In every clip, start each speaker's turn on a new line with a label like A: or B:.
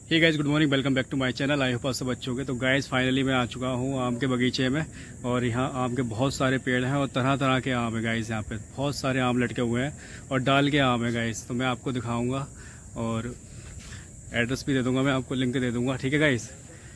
A: Hey guys, good morning, welcome back to my channel. I hope आप सब अच्छे होंगे। तो गाइस फाइनली मैं आ चुका हूँ आम के बगीचे में और यहाँ आम के बहुत सारे पेड़ हैं और तरह तरह के आम है गाइस। यहाँ पे बहुत सारे आम लटके हुए हैं और डाल के आम है गाइस। तो मैं आपको दिखाऊंगा और एड्रेस भी दे दूंगा, मैं आपको लिंक दे दूंगा, ठीक है गाइस।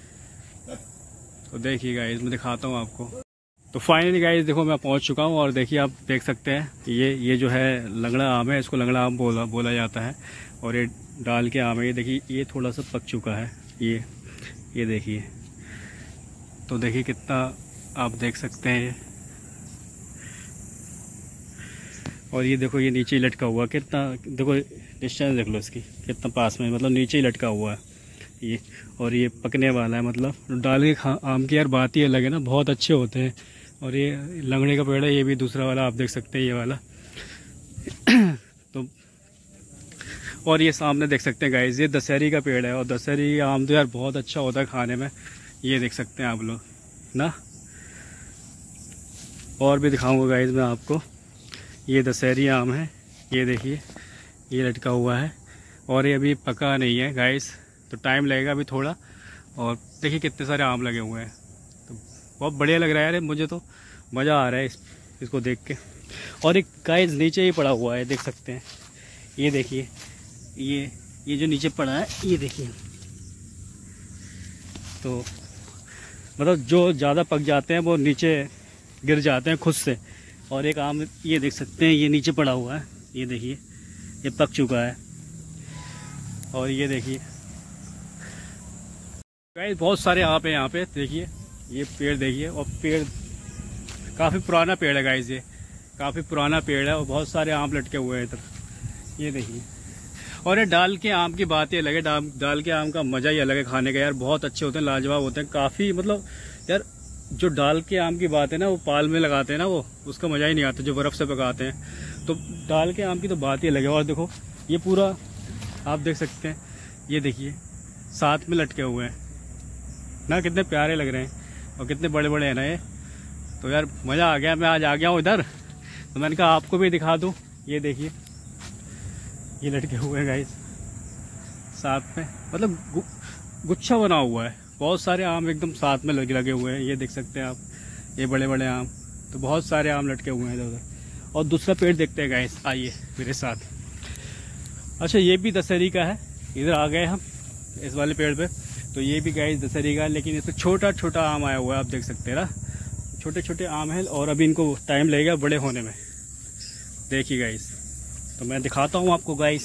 A: तो देखिए गाइस, मैं दिखाता हूँ आपको। तो फाइनली गाइस देखो, मैं पहुँच चुका हूँ और देखिए आप देख सकते हैं ये जो है लंगड़ा आम है, इसको लंगड़ा आम बोला जाता है। और ये डाल के आम है, ये देखिए ये थोड़ा सा पक चुका है, ये देखिए। तो देखिए कितना आप देख सकते हैं। और ये देखो, ये नीचे ही लटका हुआ, कितना देखो डिस्टेंस देख लो इसकी, कितना पास में, मतलब नीचे ही लटका हुआ है ये। और ये पकने वाला है, मतलब डाल के आम की यार बात ही अलग है ना, बहुत अच्छे होते हैं। और ये लंगड़े का पेड़ है, ये भी दूसरा वाला आप देख सकते हैं, ये वाला। तो और ये सामने देख सकते हैं गाइस, ये दशहरी का पेड़ है और दशहरी आम तो यार बहुत अच्छा होता है खाने में। ये देख सकते हैं आप लोग ना। और भी दिखाऊंगा गाइस मैं आपको। ये दशहरी आम है, ये देखिए ये लटका हुआ है और ये अभी पका नहीं है गाइस, तो टाइम लगेगा अभी थोड़ा। और देखिए कितने सारे आम लगे हुए हैं, तो बहुत बढ़िया लग रहा है यार, मुझे तो मज़ा आ रहा है इसको देख के। और एक गाइस नीचे ही पड़ा हुआ है, देख सकते हैं, ये देखिए ये जो नीचे पड़ा है, ये देखिए। तो मतलब जो ज़्यादा पक जाते हैं वो नीचे गिर जाते हैं खुद से। और एक आम ये देख सकते हैं, ये नीचे पड़ा हुआ है, ये देखिए ये पक चुका है। और ये देखिए गाइस, बहुत सारे आम है यहाँ पे, देखिए ये पेड़ देखिए। और पेड़ काफ़ी पुराना पेड़ है गाइस, ये काफ़ी पुराना पेड़ है और बहुत सारे आम लटके हुए हैं इधर, ये देखिए। और ये डाल के आम की बात ही अलग है, डाल के आम का मज़ा ही अलग है खाने का यार, बहुत अच्छे होते हैं, लाजवाब होते हैं काफ़ी। मतलब यार जो डाल के आम की बात है ना, वो पाल में लगाते हैं ना, वो उसका मज़ा ही नहीं आता जो बर्फ़ से पकाते हैं। तो डाल के आम की तो बात ही अलग है। और देखो ये पूरा आप देख सकते हैं, ये देखिए साथ में लटके हुए हैं ना, कितने प्यारे लग रहे हैं और कितने बड़े बड़े हैं ना ये। तो यार मज़ा आ गया, मैं आज आ गया हूँ इधर, तो मैंने कहा आपको भी दिखा दूँ। ये देखिए ये लटके हुए हैं गाइस साथ में, मतलब गुच्छा बना हुआ है, बहुत सारे आम एकदम साथ में लगे हुए हैं, ये देख सकते हैं आप, ये बड़े बड़े आम। तो बहुत सारे आम लटके हुए हैं इधर उधर। और दूसरा पेड़ देखते हैं गाइस, आइए मेरे साथ। अच्छा ये भी दशहरी का है, इधर आ गए हम इस वाले पेड़ पे। तो ये भी गाइस दशहरी का है, लेकिन इस पर छोटा छोटा आम आया हुआ है, आप देख सकते हैं ना, छोटे छोटे आम है और अभी इनको टाइम लगेगा बड़े होने में। देखिए गाइस, तो मैं दिखाता हूँ आपको गाइस,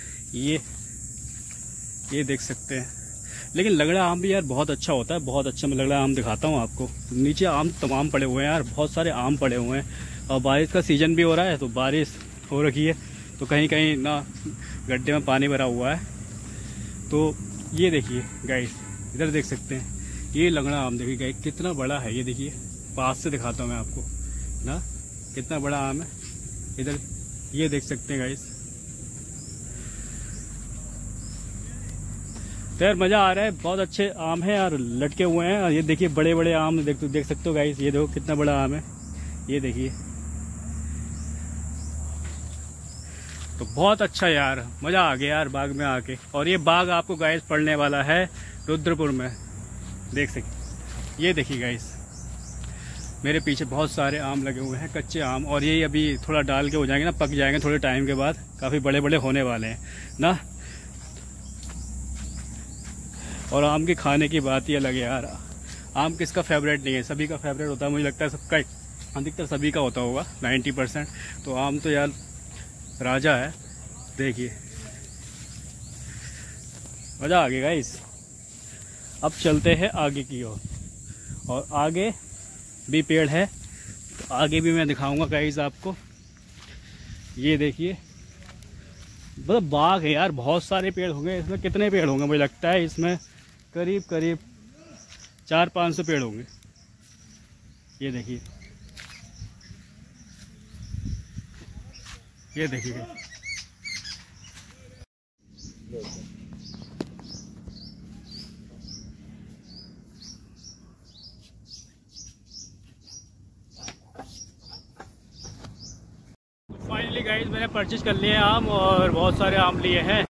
A: ये देख सकते हैं। लेकिन लगड़ा आम भी यार बहुत अच्छा होता है, बहुत अच्छा। मैं लगड़ा आम दिखाता हूँ आपको। नीचे आम तमाम पड़े हुए हैं यार, बहुत सारे आम पड़े हुए हैं और बारिश का सीजन भी हो रहा है, तो बारिश हो रखी है, तो कहीं कहीं ना गड्ढे में पानी भरा हुआ है। तो ये देखिए गाइस, इधर देख सकते हैं, ये लगड़ा आम देखिए गाइस कितना बड़ा है, ये देखिए पास से दिखाता हूँ मैं आपको ना, कितना बड़ा आम है इधर, ये देख सकते हैं गाइस। तो यार मज़ा आ रहा है, बहुत अच्छे आम हैं और लटके हुए हैं। और ये देखिए बड़े बड़े आम देख सकते हो गाइस, ये देखो कितना बड़ा आम है, ये देखिए। तो बहुत अच्छा यार, मज़ा आ गया यार बाग में आके। और ये बाग आपको गाइस पड़ने वाला है रुद्रपुर में, देख सकते, ये देखिए गाइस मेरे पीछे बहुत सारे आम लगे हुए हैं, कच्चे आम। और ये अभी थोड़ा डाल के हो जाएंगे ना, पक जाएंगे थोड़े टाइम के बाद, काफ़ी बड़े बड़े होने वाले हैं ना। और आम के खाने की बात ही अलग है यार, आम किसका फेवरेट नहीं है, सभी का फेवरेट होता है, मुझे लगता है सबका, अधिकतर सभी का होता होगा 90%। तो आम तो यार राजा है, देखिए मज़ा आ गया गाइस। अब चलते हैं आगे की ओर, और आगे भी पेड़ है, तो आगे भी मैं दिखाऊंगा गाइस आपको। ये देखिए मतलब बाग है यार, बहुत सारे पेड़ होंगे इसमें। कितने पेड़ होंगे, मुझे लगता है इसमें करीब 400-500 पेड़ होंगे, ये देखिए, ये देखिए। फाइनली गाइस मैंने परचेज कर लिए आम और बहुत सारे आम लिए हैं।